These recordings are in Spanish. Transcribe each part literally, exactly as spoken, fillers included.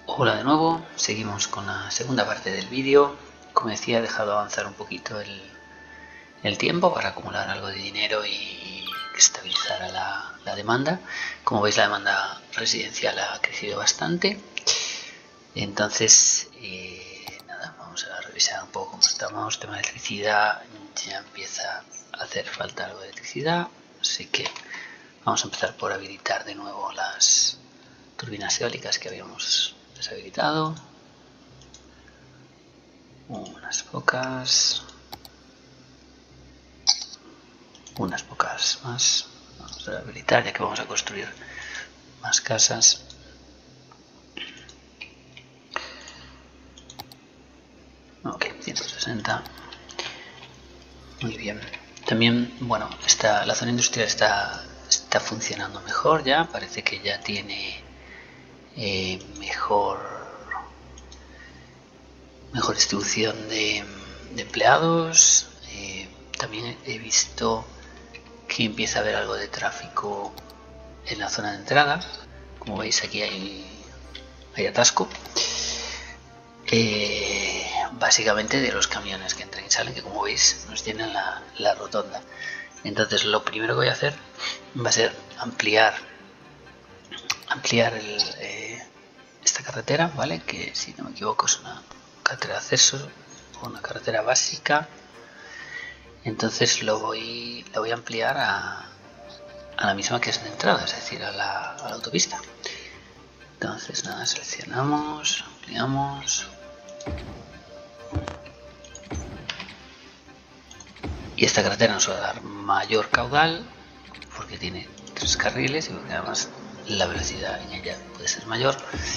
Hola de nuevo, seguimos con la segunda parte del vídeo. Como decía, he dejado avanzar un poquito el, el tiempo para acumular algo de dinero y estabilizar la, la demanda. Como veis, la demanda residencial ha crecido bastante. Entonces, eh, nada, vamos a revisar un poco cómo estamos. Tema de electricidad, ya empieza a hacer falta algo de electricidad, así que vamos a empezar por habilitar de nuevo las turbinas eólicas que habíamos deshabilitado. Unas pocas. Unas pocas más. Vamos a habilitar ya que vamos a construir más casas. Ok, ciento sesenta. Muy bien. También, bueno, esta, la zona industrial está, está funcionando mejor ya. Parece que ya tiene eh, mejor, mejor distribución de, de empleados. Eh, también he visto que empieza a haber algo de tráfico en la zona de entrada. Como veis, aquí hay, hay atasco. Eh, básicamente de los camiones que entran y salen, que como veis nos llenan la, la rotonda. Entonces lo primero que voy a hacer va a ser ampliar ampliar el, eh, esta carretera, ¿vale? Que si no me equivoco es una carretera de acceso o una carretera básica. Entonces lo voy, lo voy a ampliar a, a la misma que es de entrada, es decir, a la, a la autopista. Entonces nada, seleccionamos, ampliamos. Y esta carretera nos va a dar mayor caudal porque tiene tres carriles y porque además la velocidad en ella puede ser mayor.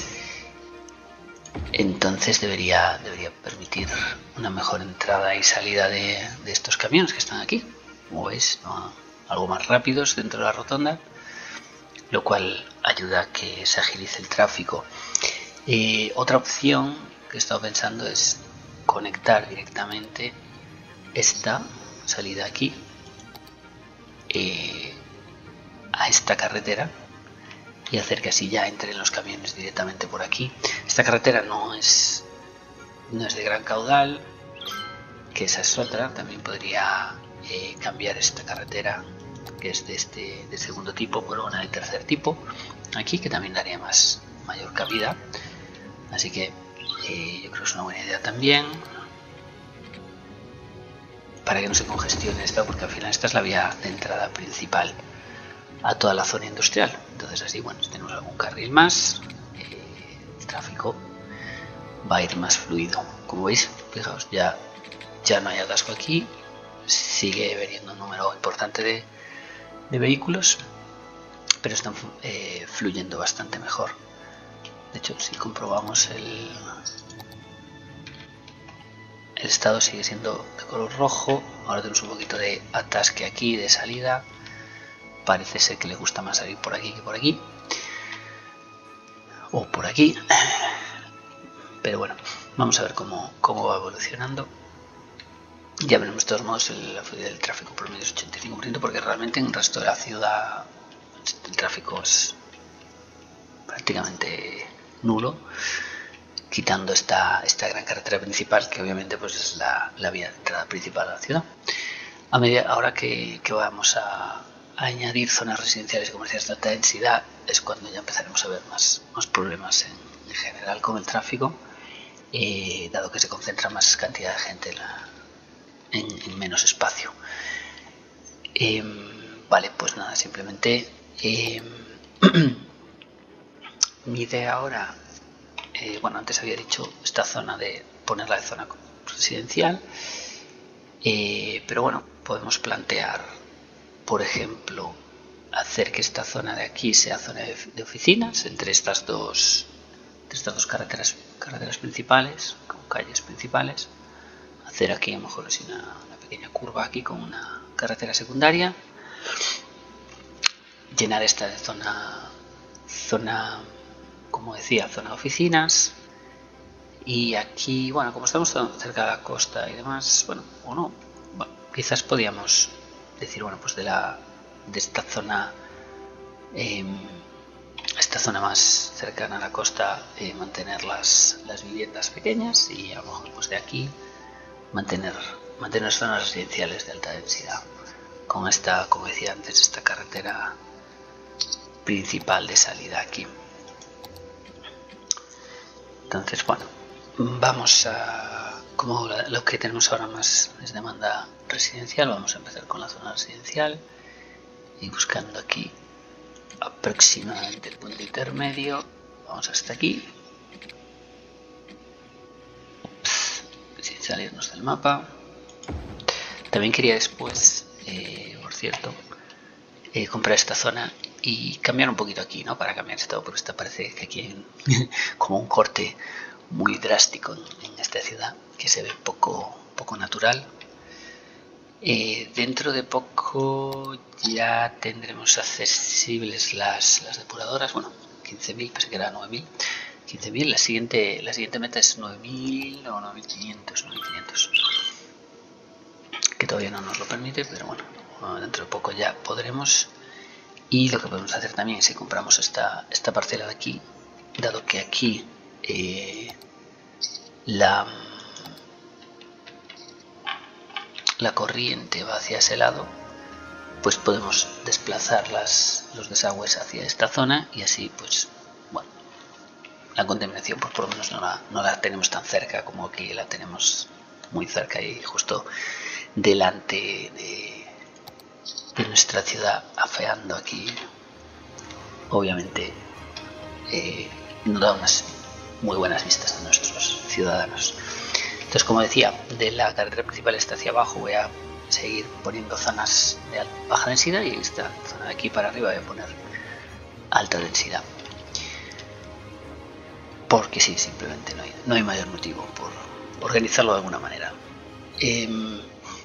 Entonces debería, debería permitir una mejor entrada y salida de, de estos camiones que están aquí. Como veis, ¿no? Algo más rápidos dentro de la rotonda, lo cual ayuda a que se agilice el tráfico. Eh, otra opción que he estado pensando es conectar directamente esta salida aquí eh, a esta carretera y hacer que así ya entren los camiones directamente por aquí. Esta carretera no es no es de gran caudal, que esa es otra. También podría eh, cambiar esta carretera que es de este de segundo tipo por una de tercer tipo aquí, que también daría más mayor cabida, así que eh, yo creo que es una buena idea también para que no se congestione esto, porque al final esta es la vía de entrada principal a toda la zona industrial. Entonces así, bueno, si tenemos algún carril más, eh, el tráfico va a ir más fluido. Como veis, fijaos, ya, ya no hay atasco aquí, sigue veniendo un número importante de, de vehículos, pero están eh, fluyendo bastante mejor. De hecho, si comprobamos el, el estado sigue siendo de color rojo. Ahora tenemos un poquito de atasque aquí, de salida. Parece ser que le gusta más salir por aquí que por aquí, o por aquí, pero bueno, vamos a ver cómo, cómo va evolucionando. Ya veremos de todos modos la fluidez del tráfico promedio es ochenta y cinco por ciento, porque realmente en el resto de la ciudad el tráfico es prácticamente nulo, quitando esta, esta gran carretera principal, que obviamente pues es la, la vía de entrada principal a la ciudad. A medida, ahora que, que vamos a, a añadir zonas residenciales y comerciales de alta densidad, es cuando ya empezaremos a ver más, más problemas en, en general con el tráfico, eh, dado que se concentra más cantidad de gente en, la, en, en menos espacio. Eh, vale, pues nada, simplemente eh, mi idea ahora, eh, bueno, antes había dicho esta zona de ponerla de zona residencial, eh, pero bueno, podemos plantear, por ejemplo, hacer que esta zona de aquí sea zona de, de oficinas entre estas dos, entre estas dos carreteras, carreteras principales, con calles principales. Hacer aquí a lo mejor así una, una pequeña curva aquí con una carretera secundaria. Llenar esta de zona, zona, como decía, zona de oficinas. Y aquí, bueno, como estamos cerca de la costa y demás, bueno, o no, bueno, quizás podíamos decir, bueno, pues de la de esta zona, eh, esta zona más cercana a la costa eh, mantener las, las viviendas pequeñas, y a lo mejor pues de aquí mantener, mantener zonas residenciales de alta densidad, con esta, como decía antes, esta carretera principal de salida aquí. Entonces, bueno, vamos a, como lo que tenemos ahora más es demanda residencial, vamos a empezar con la zona residencial y buscando aquí aproximadamente el punto intermedio. Vamos hasta aquí, sin salirnos del mapa. También quería después, eh, por cierto, eh, comprar esta zona y cambiar un poquito aquí, ¿no? Para cambiar esto, porque esta parece que aquí hay como un corte muy drástico en, en esta ciudad, que se ve poco, poco natural. Eh, dentro de poco ya tendremos accesibles las, las depuradoras. Bueno, quince mil, pensé que era nueve mil. quince mil, la siguiente, la siguiente meta es nueve mil o nueve mil quinientos, nueve mil quinientos, que todavía no nos lo permite, pero bueno, dentro de poco ya podremos. Y lo que podemos hacer también es, si compramos esta, esta parcela de aquí, dado que aquí eh, la, la corriente va hacia ese lado, pues podemos desplazar las, los desagües hacia esta zona, y así pues bueno, la contaminación pues por lo menos no la, no la tenemos tan cerca como aquí la tenemos muy cerca y justo delante de, de nuestra ciudad, afeando aquí. Obviamente eh, nos da unas muy buenas vistas a nuestros ciudadanos. Entonces, como decía, de la carretera principal está hacia abajo voy a seguir poniendo zonas de baja densidad, y esta zona de aquí para arriba voy a poner alta densidad, porque sí, simplemente no hay, no hay mayor motivo por organizarlo de alguna manera. Eh,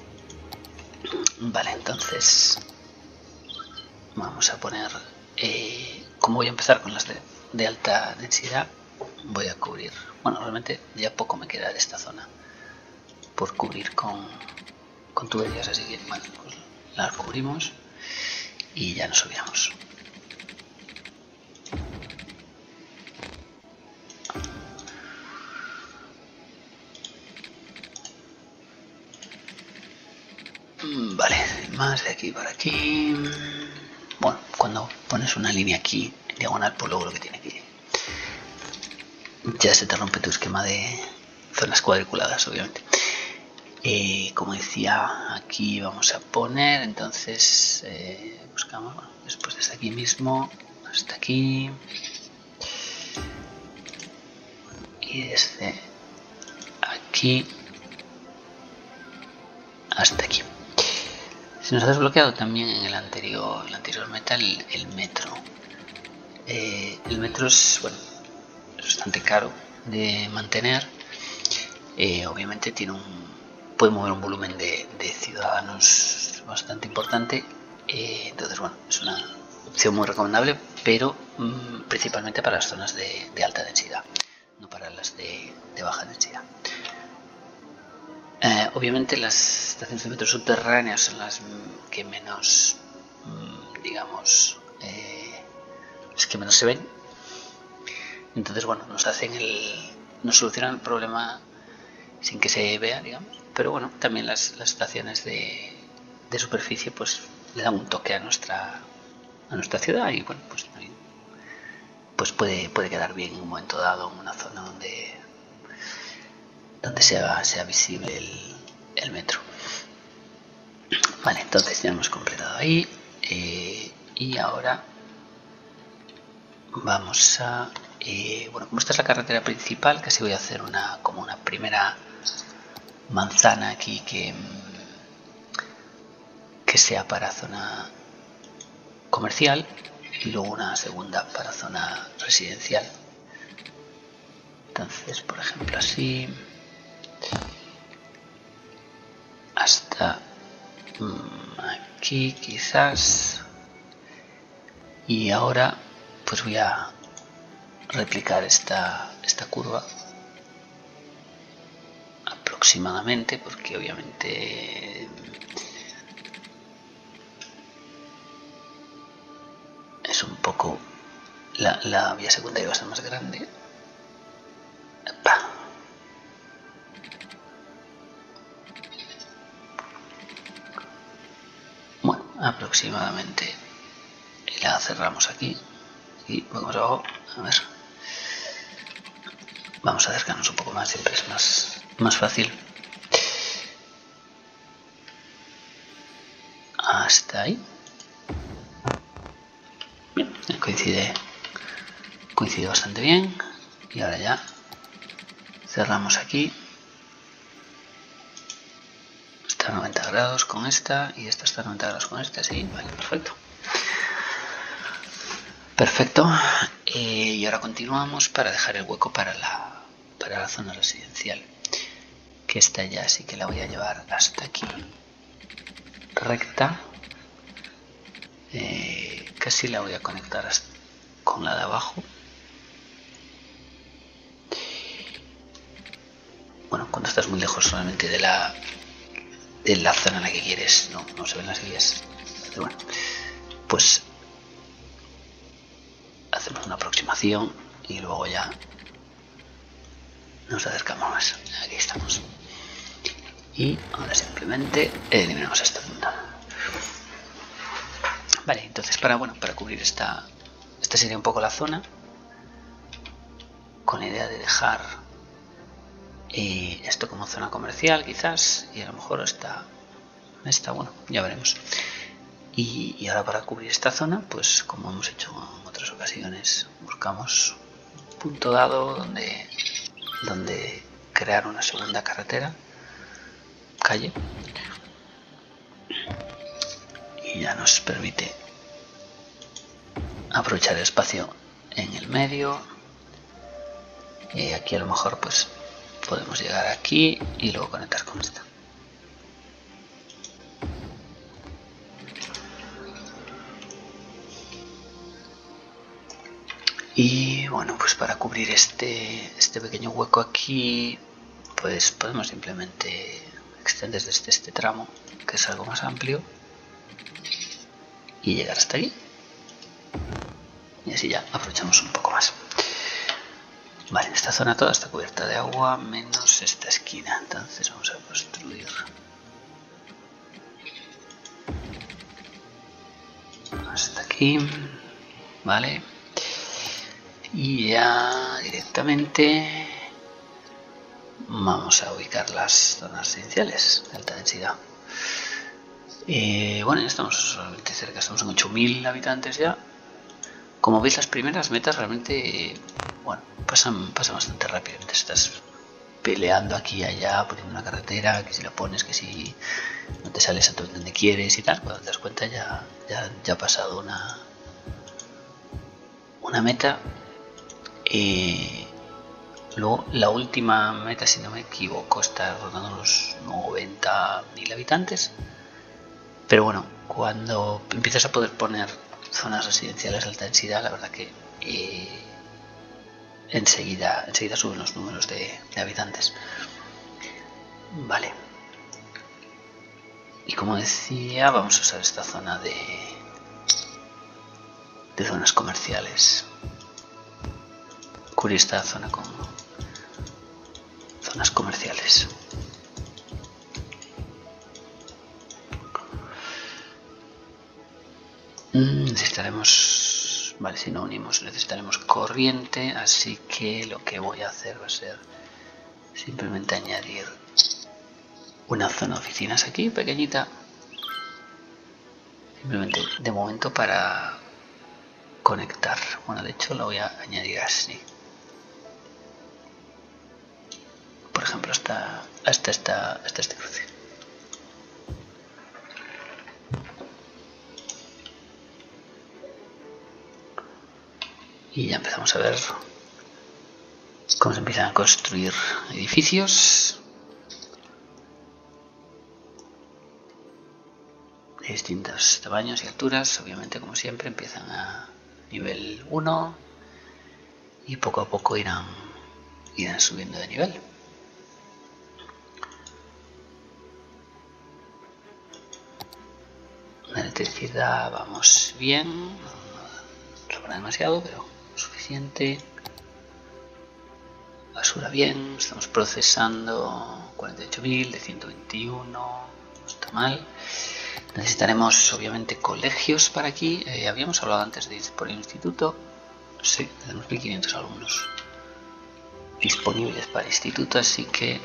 vale, entonces vamos a poner, eh, como voy a empezar con las de, de alta densidad, voy a cubrir, bueno, realmente ya poco me queda de esta zona por cubrir con, con tuberías, así que bueno, pues las cubrimos y ya nos olvidamos. Vale, más de aquí para aquí. Bueno, cuando pones una línea aquí en diagonal, pues luego lo que tiene que, ya se te rompe tu esquema de zonas cuadriculadas, obviamente. Eh, como decía, aquí vamos a poner, entonces eh, buscamos, bueno, después desde aquí mismo hasta aquí, y desde aquí hasta aquí. Se nos ha desbloqueado también en el anterior, el anterior meta el, el metro. Eh, el metro es, bueno, es bastante caro de mantener. Eh, obviamente tiene un, puede mover un volumen de, de ciudadanos bastante importante. Eh, entonces, bueno, es una opción muy recomendable, pero mmm, principalmente para las zonas de, de alta densidad, no para las de, de baja densidad. Eh, obviamente las estaciones de metro subterráneas son las que menos, digamos, eh, las que menos se ven. Entonces, bueno, nos hacen el, nos solucionan el problema sin que se vea, digamos. Pero bueno, también las, las estaciones de, de superficie pues le dan un toque a nuestra a nuestra ciudad, y bueno, pues, pues puede, puede quedar bien en un momento dado en una zona donde donde sea, sea visible el, el metro. Vale, entonces ya hemos completado ahí, eh, y ahora vamos a, eh, bueno, como esta es la carretera principal, casi voy a hacer una como una primera manzana aquí que, que sea para zona comercial, y luego una segunda para zona residencial. Entonces, por ejemplo, así hasta aquí quizás, y ahora pues voy a replicar esta, esta curva aproximadamente, porque obviamente es un poco la, la vía secundaria va a ser más grande. Epa. Bueno, aproximadamente la cerramos aquí y vamos abajo. A ver, vamos a acercarnos un poco más, siempre es más, más fácil. Hasta ahí. Bien, coincide, coincide bastante bien. Y ahora ya cerramos aquí. Está a noventa grados con esta y esta está a noventa grados con esta. Sí, vale, perfecto. Perfecto. Eh, y ahora continuamos para dejar el hueco para la, para la zona residencial. Que esta ya sí que la voy a llevar hasta aquí. Recta. Eh, casi la voy a conectar con la de abajo. Bueno, cuando estás muy lejos solamente de la de la zona en la que quieres, no, no se ven las guías. Pero bueno, pues hacemos una aproximación y luego ya nos acercamos más. Aquí estamos. Y ahora simplemente eliminamos esta punta. Vale, entonces para bueno para cubrir esta esta sería un poco la zona, con la idea de dejar eh, esto como zona comercial quizás, y a lo mejor está está bueno, ya veremos. Y, y ahora para cubrir esta zona, pues como hemos hecho en otras ocasiones, buscamos un punto dado donde donde crear una segunda carretera, calle, y ya nos permite aprovechar el espacio en el medio. Y aquí a lo mejor pues podemos llegar aquí y luego conectar con esta. Y bueno, pues para cubrir este, este pequeño hueco aquí, pues podemos simplemente extender desde este tramo, que es algo más amplio, y llegar hasta aquí. Y así ya aprovechamos un poco más. Vale, esta zona toda está cubierta de agua, menos esta esquina. Entonces vamos a construir hasta aquí. Vale. Y ya directamente vamos a ubicar las zonas residenciales de alta densidad. Eh, bueno, ya estamos realmente cerca, estamos en ocho mil habitantes ya. Como veis, las primeras metas realmente, bueno, pasan, pasan bastante rápido. Mientras estás peleando aquí y allá, poniendo una carretera, que si la pones, que si no te sales a donde quieres y tal, cuando te das cuenta ya, ya, ya ha pasado una, una meta. Eh, luego, la última meta, si no me equivoco, está rondando los noventa mil habitantes. Pero bueno, cuando empiezas a poder poner zonas residenciales de alta densidad, la verdad que eh, enseguida, enseguida suben los números de, de habitantes. Vale. Y como decía, vamos a usar esta zona de, de zonas comerciales. Cubrir esta zona con zonas comerciales. Necesitaremos, vale, si no unimos necesitaremos corriente, así que lo que voy a hacer va a ser simplemente añadir una zona de oficinas aquí, pequeñita, simplemente de momento para conectar. Bueno, de hecho lo voy a añadir así, por ejemplo hasta, hasta, esta, hasta este cruce. Y ya empezamos a ver cómo se empiezan a construir edificios de distintos tamaños y alturas. Obviamente, como siempre, empiezan a nivel uno y poco a poco irán, irán subiendo de nivel. La electricidad vamos bien, no sobra demasiado, pero eficiente. Basura bien, estamos procesando cuarenta y ocho mil de ciento veintiuno, no está mal. Necesitaremos obviamente colegios para aquí. Eh, habíamos hablado antes de ir por el instituto. Sí, tenemos mil quinientos alumnos disponibles para instituto, así que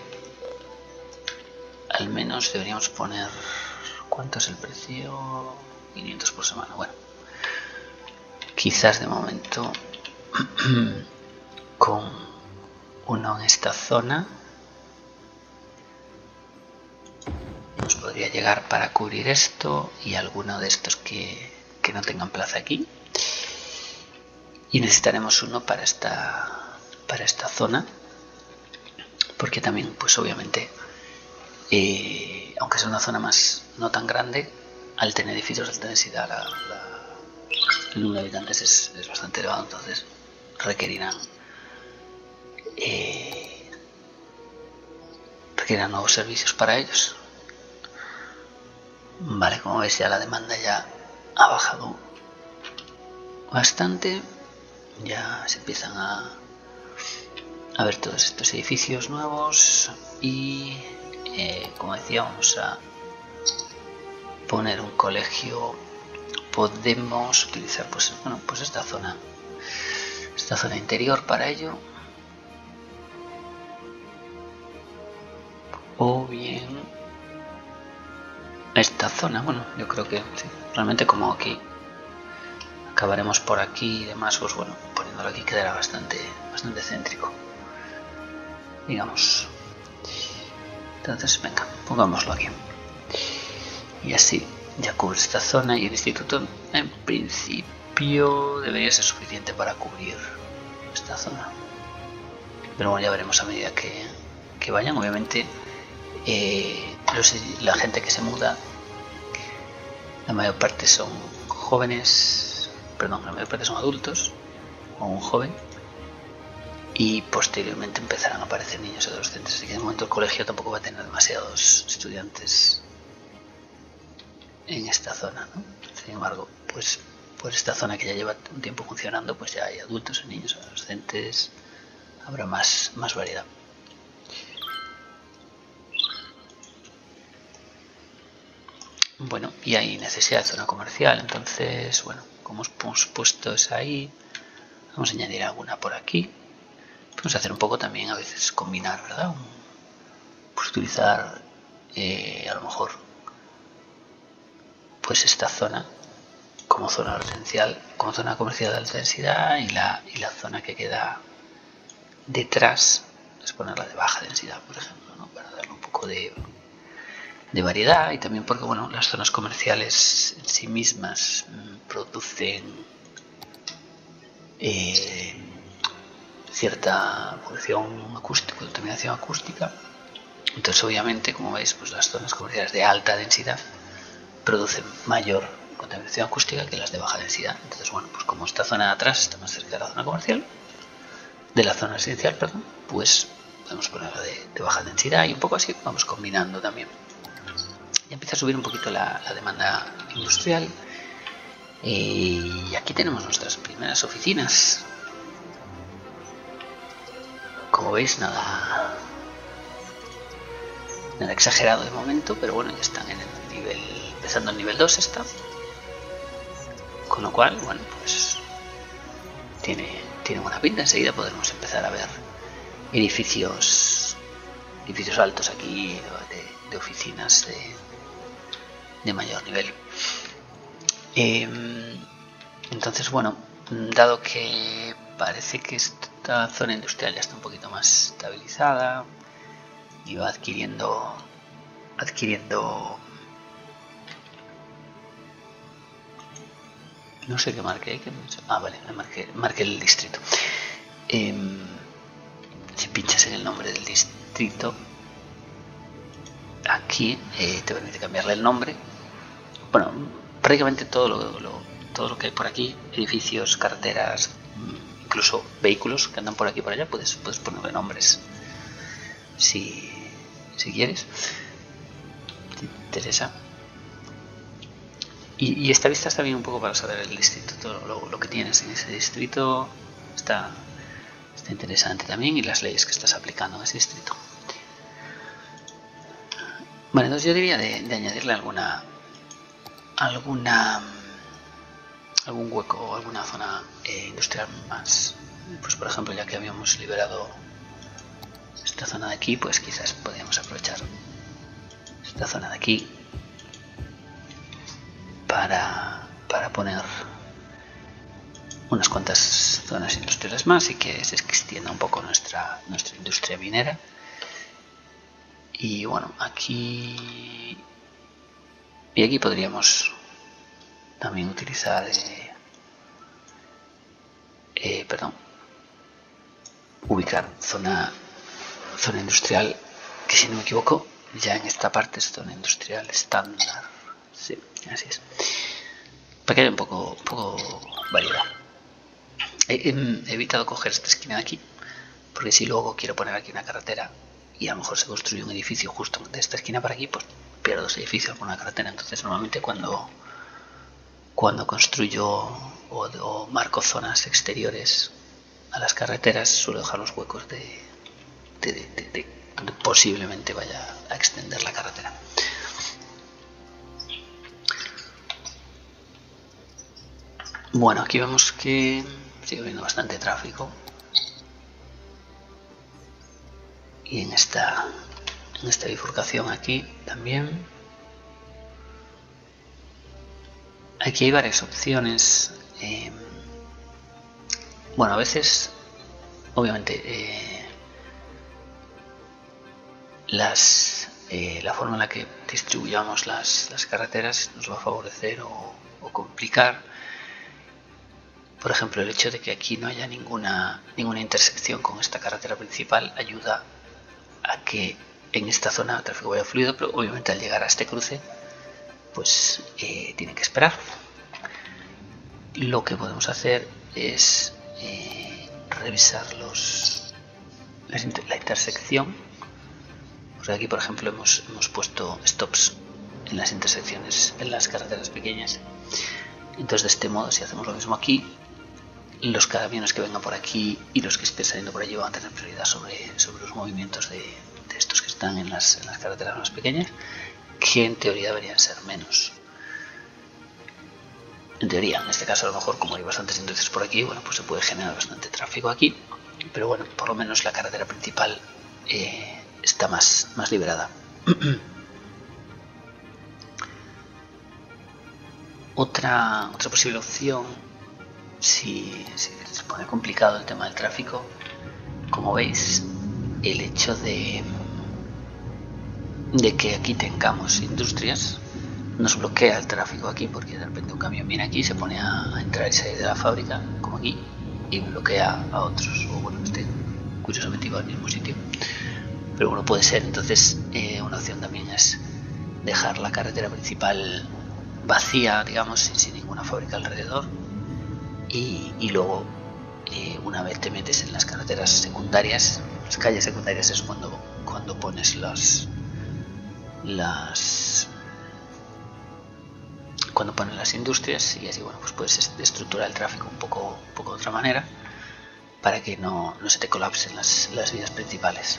al menos deberíamos poner... ¿Cuánto es el precio? quinientos por semana. Bueno, quizás de momento con uno en esta zona nos podría llegar para cubrir esto y alguno de estos que, que no tengan plaza aquí. Y necesitaremos uno para esta, para esta zona, porque también, pues obviamente, eh, aunque sea una zona más no tan grande, al tener edificios de alta densidad, la, la, el número de habitantes es, es bastante elevado, entonces requerirán, eh, requerirán nuevos servicios para ellos. Vale, como veis ya la demanda ya ha bajado bastante, ya se empiezan a, a ver todos estos edificios nuevos y eh, como decía, vamos a poner un colegio. Podemos utilizar pues bueno pues esta zona esta zona interior para ello, o bien esta zona. Bueno, yo creo que sí, realmente como aquí acabaremos por aquí y demás, pues bueno, poniéndolo aquí quedará bastante bastante céntrico, digamos. Entonces venga, pongámoslo aquí y así ya cubre esta zona, y el instituto en principio debería ser suficiente para cubrir esta zona, pero bueno, ya veremos a medida que, que vayan. Obviamente eh, los, la gente que se muda, la mayor parte son jóvenes, perdón, la mayor parte son adultos o un joven, y posteriormente empezarán a aparecer niños y adolescentes, así que de momento el colegio tampoco va a tener demasiados estudiantes en esta zona, ¿no? Sin embargo, pues por esta zona que ya lleva un tiempo funcionando, pues ya hay adultos, niños, adolescentes, habrá más, más variedad. Bueno, y hay necesidad de zona comercial, entonces, bueno, como hemos puesto esa ahí, vamos a añadir alguna por aquí. Podemos hacer un poco también, a veces combinar, ¿verdad? Pues utilizar eh, a lo mejor pues esta zona como zona residencial, como zona comercial de alta densidad, y la, y la zona que queda detrás es ponerla de baja densidad, por ejemplo, ¿no? Para darle un poco de, de variedad, y también porque bueno, las zonas comerciales en sí mismas mmm, producen eh, cierta polución acústica, contaminación acústica. Entonces obviamente, como veis, pues las zonas comerciales de alta densidad producen mayor contaminación acústica que las de baja densidad. Entonces bueno, pues como esta zona de atrás está más cerca de la zona comercial, de la zona residencial, perdón, pues podemos ponerla de, de baja densidad, y un poco así vamos combinando también. Ya empieza a subir un poquito la, la demanda industrial, y aquí tenemos nuestras primeras oficinas. Como veis, nada nada exagerado de momento, pero bueno, ya están en el nivel, empezando el nivel dos está, con lo cual, bueno, pues tiene, tiene buena pinta. Enseguida podremos empezar a ver edificios edificios altos aquí de, de oficinas de, de mayor nivel. Eh, entonces bueno, dado que parece que esta zona industrial ya está un poquito más estabilizada y va adquiriendo adquiriendo no sé qué marque hay que ah vale, marqué, marqué el distrito. Eh, si pinchas en el nombre del distrito aquí eh, te permite cambiarle el nombre. Bueno, prácticamente todo lo, lo todo lo que hay por aquí, edificios, carreteras, incluso vehículos que andan por aquí y por allá, puedes, puedes ponerle nombres si, si quieres, te interesa. Y, y esta vista está bien un poco para saber el distrito, todo lo, lo que tienes en ese distrito. está, está interesante también, y las leyes que estás aplicando en ese distrito. Bueno, entonces yo diría de, de añadirle alguna alguna algún hueco o alguna zona eh, industrial más. Pues por ejemplo, ya que habíamos liberado esta zona de aquí, pues quizás podríamos aprovechar esta zona de aquí para, para poner unas cuantas zonas industriales más y que se extienda un poco nuestra, nuestra industria minera. Y bueno, aquí y aquí podríamos también utilizar eh, eh, perdón ubicar zona zona industrial, que si no me equivoco ya en esta parte es zona industrial estándar. Sí, así es, para que haya un poco, un poco variedad. He, he evitado coger esta esquina de aquí, porque si luego quiero poner aquí una carretera y a lo mejor se construye un edificio justo de esta esquina para aquí, pues pierdo ese edificio con una carretera. Entonces normalmente cuando cuando construyo o, o marco zonas exteriores a las carreteras, suelo dejar los huecos de, de, de, de, de donde posiblemente vaya a extender la carretera. Bueno, aquí vemos que sigue habiendo bastante tráfico, y en esta en esta bifurcación aquí también. Aquí hay varias opciones. Eh, bueno, a veces obviamente eh, las eh, la forma en la que distribuyamos las, las carreteras nos va a favorecer o, o complicar. Por ejemplo, el hecho de que aquí no haya ninguna ninguna intersección con esta carretera principal ayuda a que en esta zona el tráfico vaya fluido, pero obviamente al llegar a este cruce pues eh, tiene que esperar. Lo que podemos hacer es eh, revisar los la intersección. Pues aquí por ejemplo hemos, hemos puesto stops en las intersecciones, en las carreteras pequeñas. Entonces de este modo, si hacemos lo mismo aquí, los camiones que vengan por aquí y los que estén saliendo por allí van a tener prioridad sobre, sobre los movimientos de, de estos que están en las, en las carreteras más pequeñas, que en teoría deberían ser menos. En teoría, en este caso a lo mejor como hay bastantes industrias por aquí, bueno, pues se puede generar bastante tráfico aquí, pero bueno, por lo menos la carretera principal eh, está más, más liberada. otra, otra posible opción, si, si se pone complicado el tema del tráfico, como veis, el hecho de, de que aquí tengamos industrias nos bloquea el tráfico aquí, porque de repente un camión viene aquí, se pone a entrar y salir de la fábrica, como aquí, y bloquea a otros, o bueno, este curiosamente iba al mismo sitio, pero bueno, puede ser. Entonces eh, una opción también es dejar la carretera principal vacía, digamos, sin, sin ninguna fábrica alrededor, y, y luego eh, una vez te metes en las carreteras secundarias, las calles secundarias, es cuando, cuando pones las las cuando ponen las industrias, y así bueno, pues puedes estructurar el tráfico un poco, un poco de otra manera para que no, no se te colapsen las, las vías principales.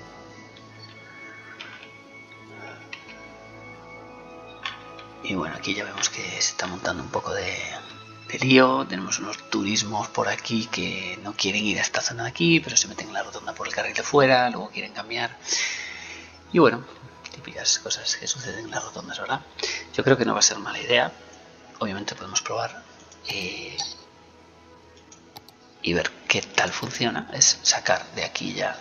Y bueno, aquí ya vemos que se está montando un poco de, de lío. Tenemos unos turismos por aquí que no quieren ir a esta zona de aquí, pero se meten en la rotonda por el carril de fuera, luego quieren cambiar. Y bueno, típicas cosas que suceden en las rotondas, ¿verdad? Yo creo que no va a ser mala idea. Obviamente podemos probar eh, y ver qué tal funciona. Es sacar de aquí ya,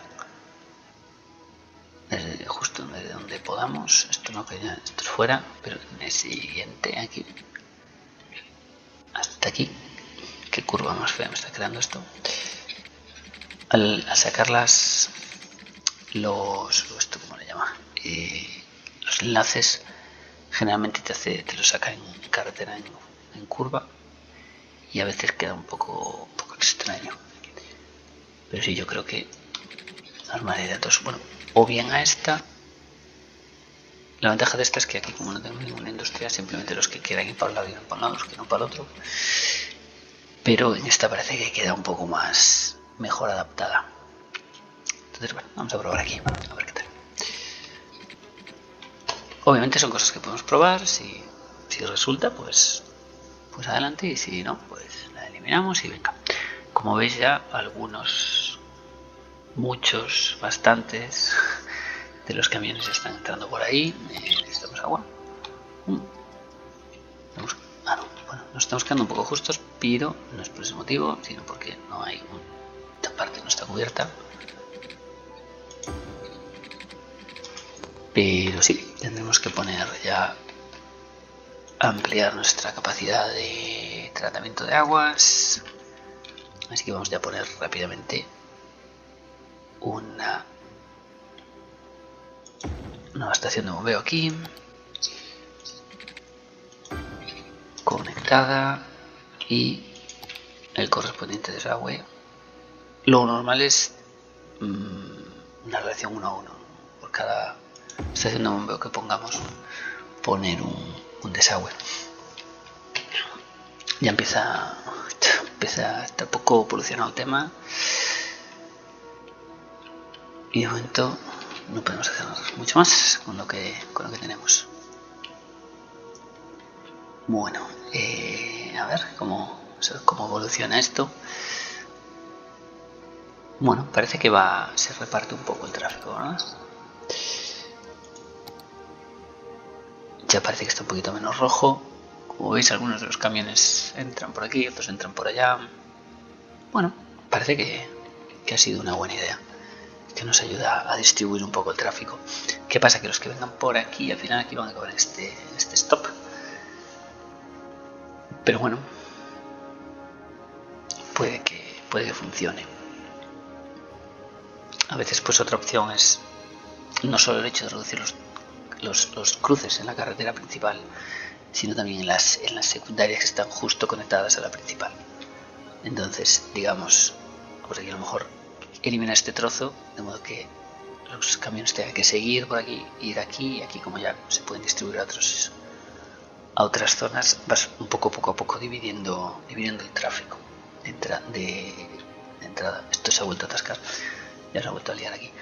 desde justo desde donde podamos. Esto no, que ya, esto es fuera, pero en el siguiente aquí hasta aquí. Qué curva más fea me está creando esto. Al, al sacar las los esto cómo le llama eh, los enlaces, generalmente te hace te lo saca en carretera en, en curva, y a veces queda un poco un poco extraño, pero sí, yo creo que arma de datos, bueno, o bien a esta. La ventaja de esta es que aquí, como no tengo ninguna industria, simplemente los que quieran ir para un lado irán para un lado, los que no para el otro. pero en esta parece que queda un poco más mejor adaptada. Entonces, bueno, vamos a probar aquí, a ver qué tal. Obviamente son cosas que podemos probar, si, si resulta, pues, pues adelante, y si no, pues la eliminamos y venga. Como veis ya, algunos, muchos, bastantes de los camiones están entrando por ahí. Eh, necesitamos agua. Mm. Vamos, ah, no, bueno, nos estamos quedando un poco justos, pero no es por ese motivo, sino porque no hay un, esta parte no está cubierta. Pero sí, tendremos que poner ya, ampliar nuestra capacidad de tratamiento de aguas. Así que vamos ya a poner rápidamente una nueva estación de bombeo aquí, conectada, y el correspondiente desagüe. Lo normal es mmm, una relación uno a uno. Por cada estación de bombeo que pongamos, poner un, un desagüe. Ya empieza, empieza a estar poco evolucionado el tema. Y de momento no podemos hacer mucho más con lo que, con lo que tenemos. Bueno, eh, a ver cómo, cómo evoluciona esto. Bueno, parece que va, se reparte un poco el tráfico, ¿verdad? Ya parece que está un poquito menos rojo. Como veis, algunos de los camiones entran por aquí, otros entran por allá. Bueno, parece que, que ha sido una buena idea, que nos ayuda a distribuir un poco el tráfico. ¿Qué pasa? Que los que vengan por aquí, al final aquí van a acabar en este, este stop. Pero bueno, puede que, puede que funcione. A veces pues otra opción es no solo el hecho de reducir los, los, los cruces en la carretera principal, sino también en las, en las secundarias que están justo conectadas a la principal. Entonces, digamos, pues aquí a lo mejor eliminar este trozo, de modo que los camiones tengan que seguir por aquí, ir aquí, y aquí como ya se pueden distribuir a, otros, a otras zonas, vas un poco poco a poco dividiendo, dividiendo el tráfico de, entra, de, de entrada. Esto se ha vuelto a atascar, ya se ha vuelto a liar aquí.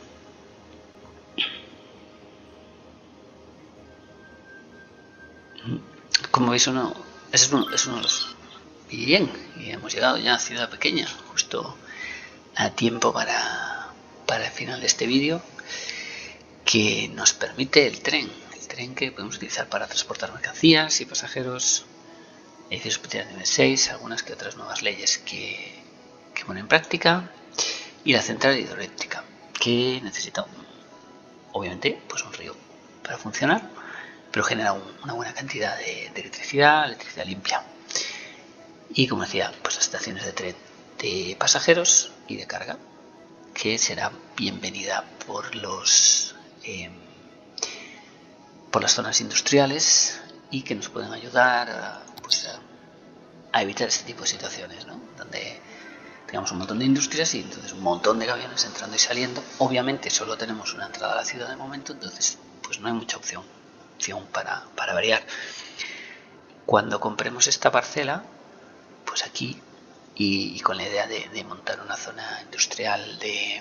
Como veis, uno, ese es uno, es uno de los... Y bien, y hemos llegado ya a Ciudad Pequeña, justo a tiempo para, para el final de este vídeo, que nos permite el tren, el tren que podemos utilizar para transportar mercancías y pasajeros, edificios especiales nivel seis, algunas que otras nuevas leyes que, que pone en práctica, y la central hidroeléctrica, que necesita un, obviamente pues un río para funcionar, pero genera un, una buena cantidad de, de electricidad, electricidad limpia. Y como decía, pues estaciones de tren de pasajeros y de carga, que será bienvenida por los eh, por las zonas industriales, y que nos pueden ayudar a, pues a, a evitar este tipo de situaciones, ¿no? Donde tengamos un montón de industrias y entonces un montón de camiones entrando y saliendo. Obviamente solo tenemos una entrada a la ciudad de momento, entonces pues no hay mucha opción, opción para, para variar. Cuando compremos esta parcela, pues aquí, y, y con la idea de, de montar una zona industrial de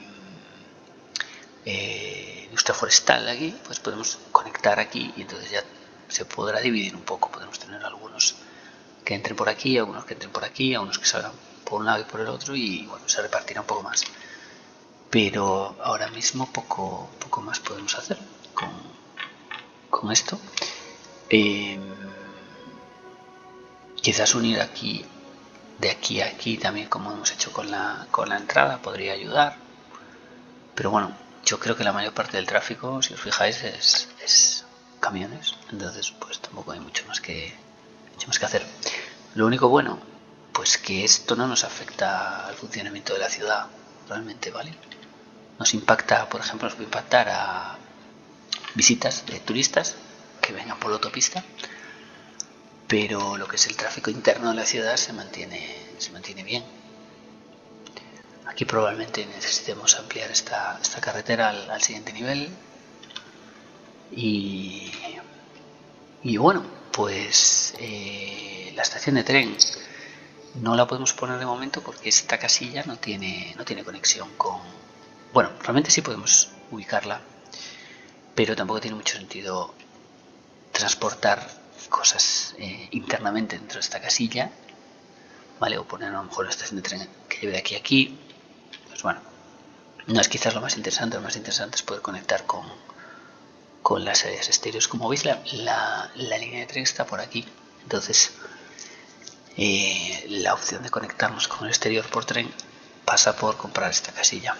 eh, industria forestal aquí, pues podemos conectar aquí y entonces ya se podrá dividir un poco. Podemos tener algunos que entren por aquí, algunos que entren por aquí, algunos que salgan por un lado y por el otro, y bueno, se repartirá un poco más. Pero ahora mismo poco, poco más podemos hacer con, con esto. Eh, quizás unir aquí, de aquí a aquí también, como hemos hecho con la, con la entrada, podría ayudar. Pero bueno, yo creo que la mayor parte del tráfico, si os fijáis, es, es camiones. Entonces, pues tampoco hay mucho más que, mucho más que hacer. Lo único bueno, pues que esto no nos afecta al funcionamiento de la ciudad, realmente, ¿vale? Nos impacta, por ejemplo, nos puede impactar a visitas de turistas que vengan por la autopista, pero lo que es el tráfico interno de la ciudad se mantiene, se mantiene bien. Aquí probablemente necesitemos ampliar esta, esta carretera al, al siguiente nivel. Y, y bueno, pues eh, la estación de tren no la podemos poner de momento porque esta casilla no tiene, no tiene conexión con... Bueno, realmente sí podemos ubicarla, pero tampoco tiene mucho sentido transportar cosas eh, internamente dentro de esta casilla, ¿vale? O poner a lo mejor la estación de tren que lleve de aquí a aquí. Pues bueno, no es quizás lo más interesante. Lo más interesante es poder conectar con, con las áreas exteriores. Como veis, la, la, la línea de tren está por aquí. Entonces, eh, la opción de conectarnos con el exterior por tren pasa por comprar esta casilla.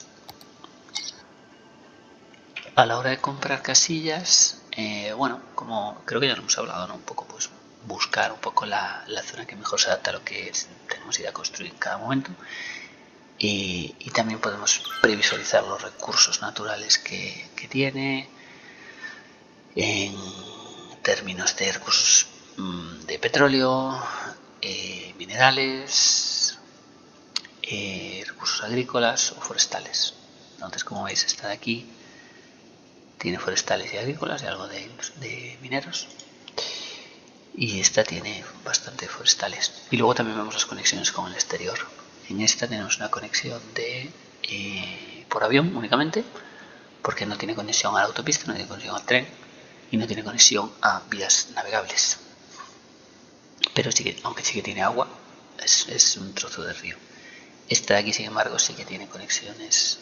A la hora de comprar casillas, eh, bueno, como creo que ya lo hemos hablado, ¿no? Un poco, pues buscar un poco la, la zona que mejor se adapta a lo que es, tenemos idea de construir en cada momento. Y, y también podemos previsualizar los recursos naturales que, que tiene en términos de recursos de petróleo, eh, minerales, eh, recursos agrícolas o forestales. Entonces, como veis, esta de aquí tiene forestales y agrícolas y algo de, de mineros, y esta tiene bastante forestales. Y luego también vemos las conexiones con el exterior. En esta tenemos una conexión de eh, por avión únicamente, porque no tiene conexión a la autopista, no tiene conexión al tren y no tiene conexión a vías navegables. Pero sí que, aunque sí que tiene agua, es, es un trozo de río. Esta de aquí, sin embargo, sí que tiene conexiones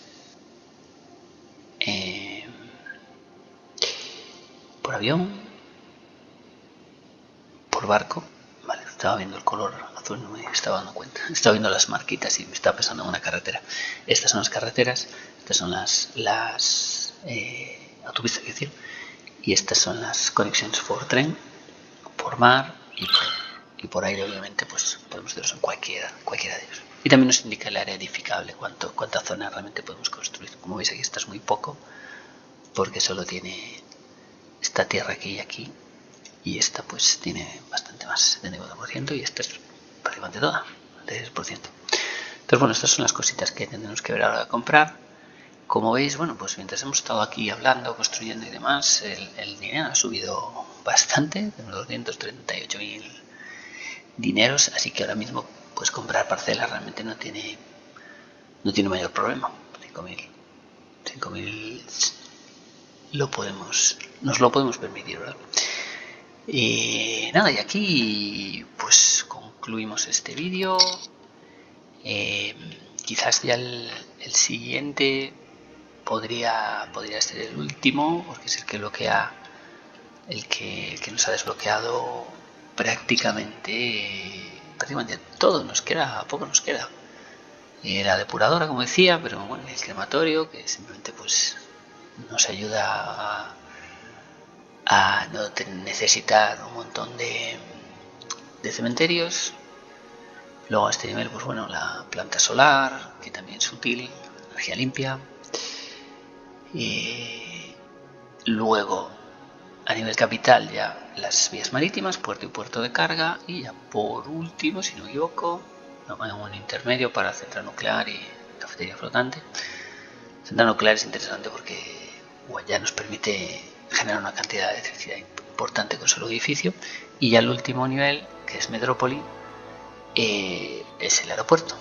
eh, por avión, por barco. Vale, estaba viendo el color azul, no me estaba dando cuenta. Estaba viendo las marquitas y me estaba pensando en una carretera. Estas son las carreteras, estas son las, las eh, autopistas, quiero decir, y estas son las conexiones por tren, por mar y por, y por aire. Obviamente, pues podemos hacerlos en cualquiera, cualquiera de ellos. Y también nos indica el área edificable, cuánto, cuánta zona realmente podemos construir. Como veis, aquí esta es muy poco, porque solo tiene esta tierra aquí y aquí, y esta pues tiene bastante más, setenta y cuatro por ciento, y esta es prácticamente toda, tres por ciento. Entonces, bueno, estas son las cositas que tendremos que ver a la hora de comprar. Como veis, bueno, pues mientras hemos estado aquí hablando, construyendo y demás, el, el dinero ha subido bastante, de unos doscientos treinta y ocho mil dineros, así que ahora mismo pues comprar parcelas realmente no tiene no tiene mayor problema. cinco mil lo podemos, nos lo podemos permitir, ¿verdad? Y nada, y aquí pues concluimos este vídeo. Eh, quizás ya el, el siguiente podría, podría ser el último, porque es el que bloquea, el que, el que nos ha desbloqueado prácticamente, prácticamente todo. Nos queda, poco nos queda. La depuradora, como decía, pero bueno, el crematorio, que simplemente pues nos ayuda a, a no necesitar un montón de, de cementerios. Luego a este nivel, pues bueno, la planta solar, que también es útil, energía limpia. Y luego a nivel capital ya las vías marítimas, puerto y puerto de carga, y ya por último, si no me equivoco, un intermedio para central nuclear y cafetería flotante. Central nuclear es interesante porque bueno, ya nos permite generar una cantidad de electricidad importante con solo edificio. Y ya el último nivel, que es metrópoli, eh, es el aeropuerto.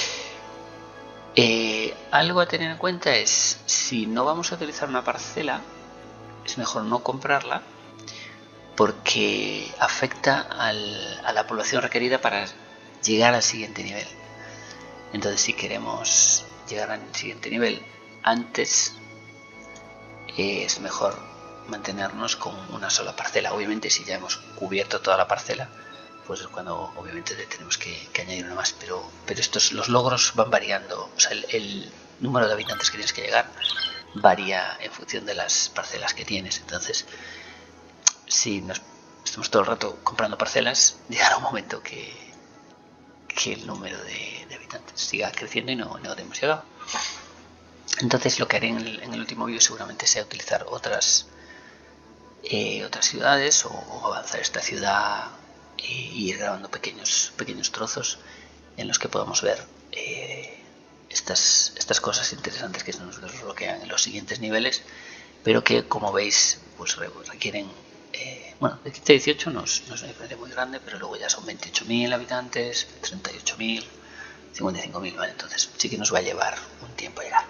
Eh, algo a tener en cuenta es, si no vamos a utilizar una parcela, es mejor no comprarla, porque afecta al, a la población requerida para llegar al siguiente nivel. Entonces, si queremos llegar al siguiente nivel antes, eh, es mejor mantenernos con una sola parcela. Obviamente, si ya hemos cubierto toda la parcela, pues es cuando obviamente tenemos que, que añadir una más. Pero, pero estos, los logros van variando. O sea, el, el número de habitantes que tienes que llegar varía en función de las parcelas que tienes. Entonces, si nos estamos todo el rato comprando parcelas, llegará un momento que, que el número de, de habitantes siga creciendo y no, no hemos llegado. Entonces lo que haré en el, en el último vídeo seguramente sea utilizar otras eh, otras ciudades, o, o avanzar esta ciudad e ir grabando pequeños pequeños trozos en los que podamos ver eh, estas, estas cosas interesantes que nos desbloquean en los siguientes niveles, pero que, como veis, pues requieren eh, bueno, de quince a dieciocho no es, no es una diferencia muy grande, pero luego ya son veintiocho mil habitantes, treinta y ocho mil, cincuenta y cinco mil, ¿vale? Entonces sí que nos va a llevar un tiempo llegar.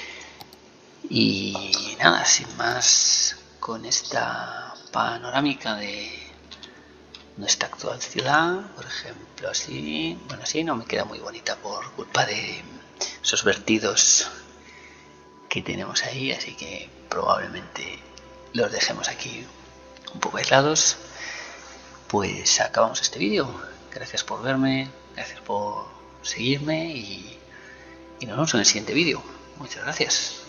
Y nada, sin más, con esta panorámica de nuestra actual ciudad, por ejemplo, así, bueno, así no me queda muy bonita por culpa de esos vertidos que tenemos ahí, así que probablemente los dejemos aquí un poco aislados. Pues acabamos este vídeo. Gracias por verme, gracias por seguirme y, y nos vemos en el siguiente vídeo. Muchas gracias.